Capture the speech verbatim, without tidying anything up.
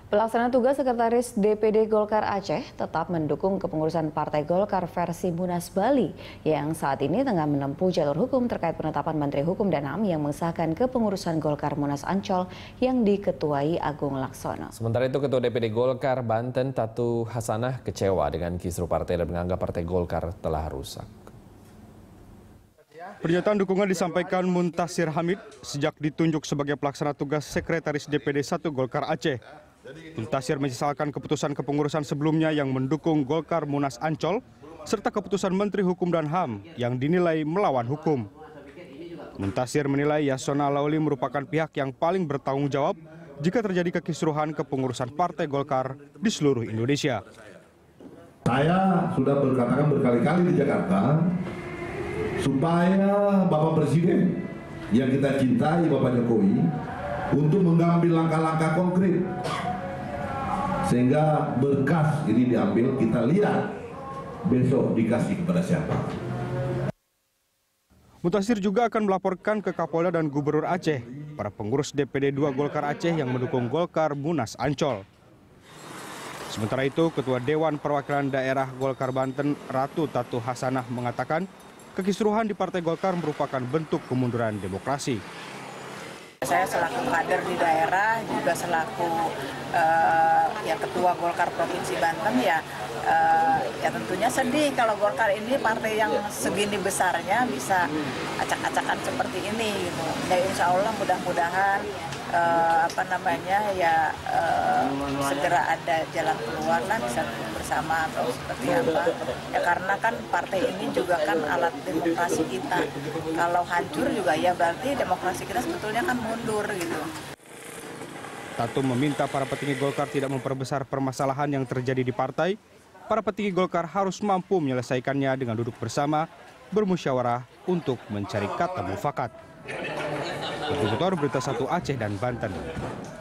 Pelaksana tugas Sekretaris D P D Golkar Aceh tetap mendukung kepengurusan Partai Golkar versi Munas Bali yang saat ini tengah menempuh jalur hukum terkait penetapan Menteri Hukum dan H A M yang mengesahkan kepengurusan Golkar Munas Ancol yang diketuai Agung Laksono. Sementara itu Ketua D P D Golkar Banten Tatu Hasanah kecewa dengan kisruh partai dan menganggap Partai Golkar telah rusak. Pernyataan dukungan disampaikan Muntasir Hamid sejak ditunjuk sebagai pelaksana tugas Sekretaris D P D satu Golkar Aceh. Muntasir menyesalkan keputusan kepengurusan sebelumnya yang mendukung Golkar Munas Ancol serta keputusan Menteri Hukum dan H A M yang dinilai melawan hukum. Muntasir menilai Yasona Lauli merupakan pihak yang paling bertanggung jawab jika terjadi kekisruhan kepengurusan Partai Golkar di seluruh Indonesia. Saya sudah berkatakan berkali-kali di Jakarta supaya Bapak Presiden yang kita cintai, Bapak Jokowi, untuk mengambil langkah-langkah konkret sehingga berkas ini diambil, kita lihat besok dikasih kepada siapa. Muntasir juga akan melaporkan ke Kapolda dan Gubernur Aceh para pengurus D P D dua Golkar Aceh yang mendukung Golkar Munas Ancol. Sementara itu, Ketua Dewan Perwakilan Daerah Golkar Banten Ratu Tatu Hasanah mengatakan kekisruhan di Partai Golkar merupakan bentuk kemunduran demokrasi. Saya selaku kader di daerah, juga selaku uh, ya ketua Golkar Provinsi Banten, ya uh, ya tentunya sedih kalau Golkar ini partai yang segini besarnya bisa acak-acakan seperti ini gitu. Ya insya Allah mudah-mudahan uh, apa namanya ya uh, segera ada jalan keluar lah, bisa bersama atau seperti apa. Ya karena kan partai ini juga kan alat demokrasi kita. Kalau hancur juga ya berarti demokrasi kita sebetulnya kan mundur gitu. Tatu meminta para petinggi Golkar tidak memperbesar permasalahan yang terjadi di partai. Para petinggi Golkar harus mampu menyelesaikannya dengan duduk bersama, bermusyawarah untuk mencari kata mufakat. Kontributor Berita Satu Aceh dan Banten.